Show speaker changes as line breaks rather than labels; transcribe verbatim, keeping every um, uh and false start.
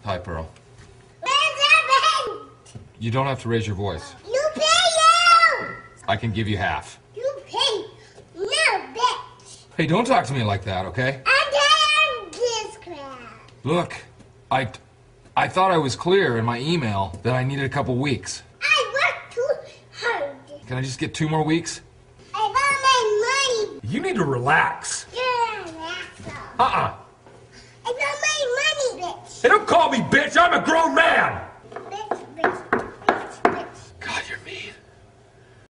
Hi, Pearl.
Where's the rent?
You don't have to raise your voice.
You pay you!
I can give you half.
You pay. No, bitch.
Hey, don't talk to me like that, okay?
I'm tired of this crap.
Look, I... I thought I was clear in my email that I needed a couple weeks.
I worked too hard.
Can I just get two more weeks?
I want my money.
You need to relax.
You're an asshole.
Uh-uh.
I want my money, bitch.
Hey, don't call me bitch. I'm a grown man.